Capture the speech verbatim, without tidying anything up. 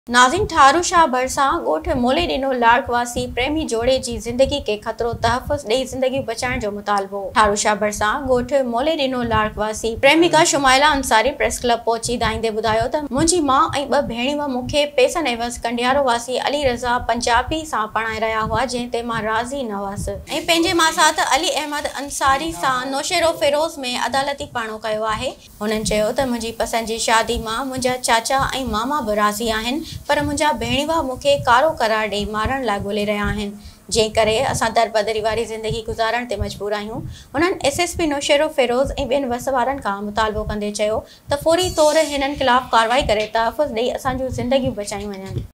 नाज़रीन, ठारू शाह भरिसां ॻोठ मोले ॾिनो लाड़कवासी प्रेमी जोड़े जी ज़िंदगी खे ख़तरो, तहफ़्फ़ुज़ ॾेई ज़िंदगी बचाइण जो मुतालबो। ठारू शाह भरिसां ॻोठ मोले ॾिनो लाड़कवासी प्रेमिका शुमाइला अंसारी प्रेस क्लब पहुची दाईंदे ॿुधायो त मुंहिंजी माउ ऐं ॿ भेणियूं मूंखे पैसनि एवज़ कंडियारो वासी अली रज़ा पंजाबी सां पढ़ाए रहिया हुआ, जंहिं ते मां राज़ी न हुअसि ऐं पंहिंजे मासात अली अहमद अंसारी सां नौशेरो फ़िरोज़ में अदालती पाणो कयो आहे। हुननि चयो त मुंहिंजी पसंदि जी शादी मां मुंहिंजा चाचा ऐं मामा बि राज़ी आहिनि, पर मुंहिंजा भेणिवा मूंखे कारो करार ॾेई मारण लाइ ॻोल्हे रहिया आहिनि, जंहिं करे असां दरबदरी वारी ज़िंदगी गुज़ारण ते मजबूर आहियूं। हुननि S S P Naushahro Feroze ऐं ॿियनि वस वारनि खां मुतालबो कंदे चयो त फ़ौरी तौर हिननि ख़िलाफ़ कार्रवाई करे तहफ़्फ़ुज़ ॾेई असांजूं ज़िंदगियूं बचायूं वञनि।